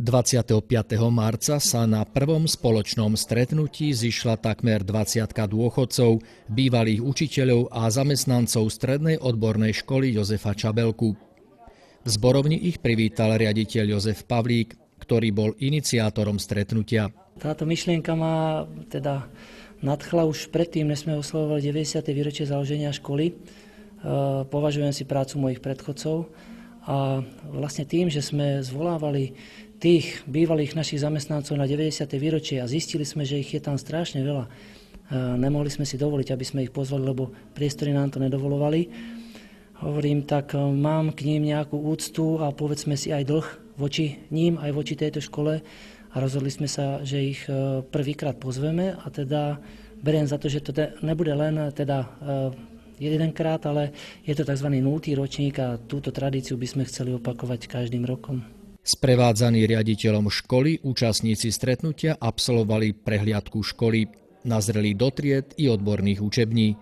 25. marca sa na prvom spoločnom stretnutí zišla takmer 20 dôchodcov, bývalých učiteľov a zamestnancov Strednej odbornej školy Jozefa Čabelku. V zborovni ich privítal riaditeľ Jozef Pavlík, ktorý bol iniciátorom stretnutia. Táto myšlienka ma teda nadchla už predtým, než sme oslavovali 90. výročie založenia školy. Považujem si prácu mojich predchodcov a vlastne tým, že sme zvolávali tých bývalých našich zamestnancov na 90. výročie a zistili sme, že ich je tam strašne veľa. Nemohli sme si dovoliť, aby sme ich pozvali, lebo priestory nám to nedovolovali. Hovorím, tak mám k ním nejakú úctu a povedzme si aj dlh voči ním, aj voči tejto škole. A rozhodli sme sa, že ich prvýkrát pozveme a teda beriem za to, že to nebude len teda jedenkrát, ale je to tzv. 0. ročník a túto tradíciu by sme chceli opakovať každým rokom. Sprevádzaní riaditeľom školy účastníci stretnutia absolvovali prehliadku školy, nazreli do tried i odborných učební.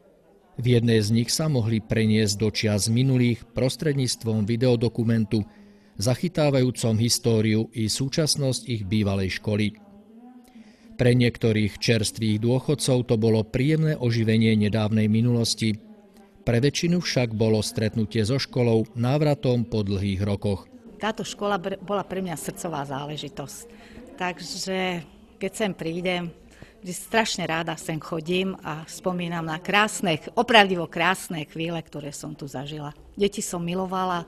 V jednej z nich sa mohli preniesť do čias minulých prostredníctvom videodokumentu, zachytávajúcom históriu i súčasnosť ich bývalej školy. Pre niektorých čerstvých dôchodcov to bolo príjemné oživenie nedávnej minulosti. Pre väčšinu však bolo stretnutie so školou návratom po dlhých rokoch. Táto škola bola pre mňa srdcová záležitosť. Takže keď sem prídem, strašne ráda sem chodím a spomínam na opravdivo krásne chvíle, ktoré som tu zažila. Deti som milovala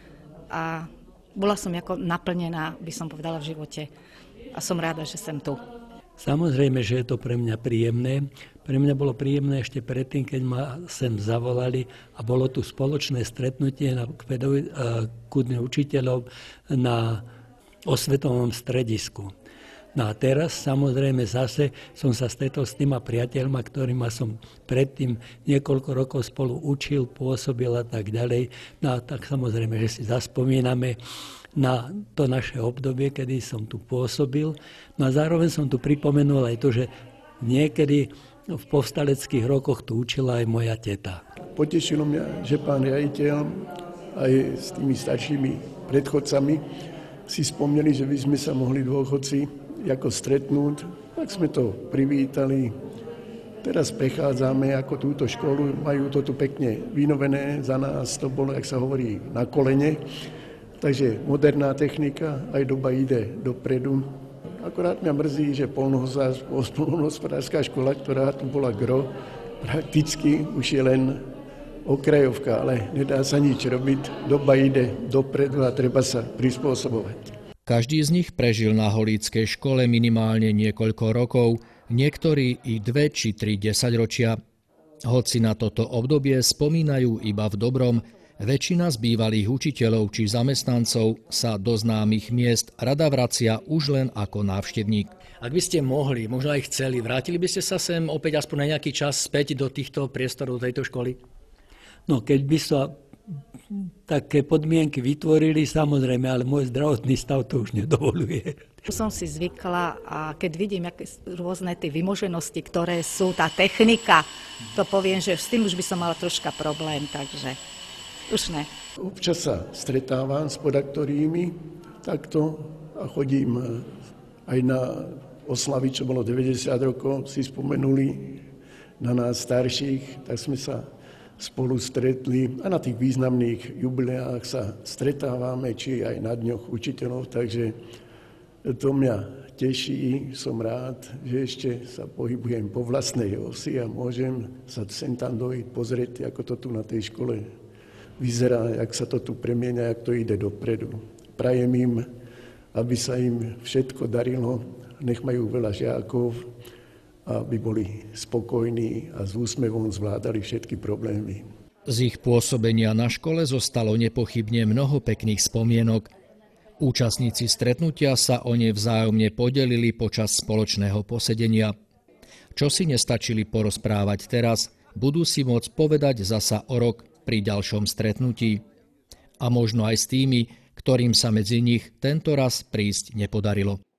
a bola som ako naplnená, by som povedala, v živote. A som ráda, že som tu. Samozrejme, že je to pre mňa príjemné. Pre mňa bolo príjemné ešte predtým, keď ma sem zavolali a bolo tu spoločné stretnutie ku Dňu učiteľov na osvetovom stredisku. No a teraz samozrejme zase som sa stretol s týma priateľma, ktorými som predtým niekoľko rokov spolu učil, pôsobil a tak ďalej. No a tak samozrejme, že si zaspomíname na to naše obdobie, kedy som tu pôsobil. No a zároveň som tu pripomenul aj to, že niekedy v povstaleckých rokoch tu učila aj moja teta. Potešilo mňa, že pán riaditeľ aj s tými staršími predchodcami si spomneli, že by sme sa mohli dôchodci ako stretnúť. Tak sme to privítali. Teraz prechádzame ako túto školu, majú to tu pekne vynovené, za nás to bolo, jak sa hovorí, na kolene. Takže moderná technika, aj doba ide dopredu. Akorát mňa mrzí, že poľnohospodárska škola, ktorá tu bola gro, prakticky už je len okrajovka, ale nedá sa nič robiť. Doba ide dopredu a treba sa prispôsobovať. Každý z nich prežil na holíckej škole minimálne niekoľko rokov, niektorí i 2 či 3 desaťročia. Hoci na toto obdobie spomínajú iba v dobrom, väčšina z bývalých učiteľov či zamestnancov sa do známych miest rada vracia už len ako návštevník. Ak by ste mohli, možno aj chceli, vrátili by ste sa sem opäť aspoň na nejaký čas späť do týchto priestorov tejto školy? No keď by sa také podmienky vytvorili, samozrejme, ale môj zdravotný stav to už nedovoluje. Som si zvykla a keď vidím rôzne tie vymoženosti, ktoré sú, tá technika, to poviem, že s tým už by som mala troška problém, takže už ne. Občas sa stretávam s podaktorými takto a chodím aj na oslavy, čo bolo 90 rokov, si spomenuli na nás starších, tak sme sa spolu stretli a na tých významných jubileách sa stretávame, či aj na dňoch učiteľov, takže to mňa teší, som rád, že ešte sa pohybujem po vlastnej osi a môžem sa sem tam dojít pozrieť, ako to tu na tej škole vyzerá, jak sa to tu premieňa, jak to ide dopredu. Prajem im, aby sa im všetko darilo, nech majú veľa žiakov, aby boli spokojní a s úsmevom zvládali všetky problémy. Z ich pôsobenia na škole zostalo nepochybne mnoho pekných spomienok. Účastníci stretnutia sa o ne vzájomne podelili počas spoločného posedenia. Čo si nestačili porozprávať teraz, budú si môcť povedať zasa o rok pri ďalšom stretnutí. A možno aj s tými, ktorým sa medzi nich tento raz prísť nepodarilo.